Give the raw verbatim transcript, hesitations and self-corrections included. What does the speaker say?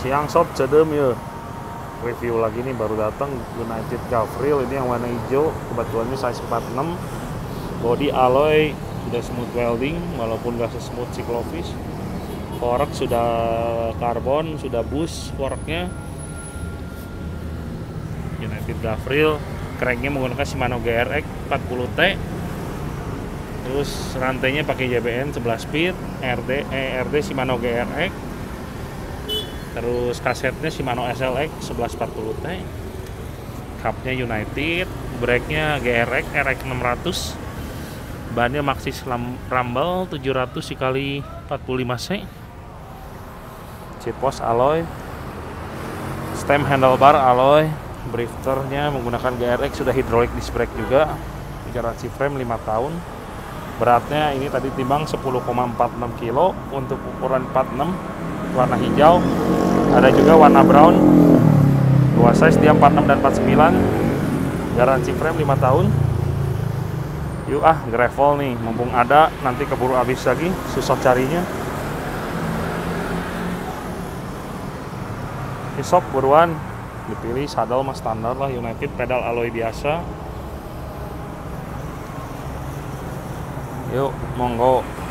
Siang sob cedem ya. Review lagi nih, baru datang United Gavril ini yang warna hijau, kebetulan ini size empat puluh enam. Body alloy sudah smooth welding walaupun gak sesmooth si Clovis. Korek sudah karbon, sudah bus koreknya. United Gavril, cranknya menggunakan Shimano G R X empat puluh T. Terus rantainya pakai J B N sebelas speed, R D eh, R D Shimano G R X. Terus kasetnya Shimano S L X sebelas empat puluh T. Cupnya United, brake-nya G R X R X enam ratus. Bannya Maxxis Rumble tujuh ratus dikali empat puluh lima C. Seat post alloy. Stem handlebar alloy. Drifternya menggunakan G R X, sudah hydraulic disc brake juga. Garansi frame lima tahun. Beratnya ini tadi timbang sepuluh koma empat enam kilo untuk ukuran empat puluh enam, warna hijau. Ada juga warna brown. Dua size, dia empat puluh enam dan empat puluh sembilan. Garansi frame lima tahun. Yuk ah, gravel nih, mumpung ada, nanti keburu habis lagi, susah carinya. Isop buruan, dipilih saddle mas standar lah United, pedal alloy biasa. Yuk, monggo.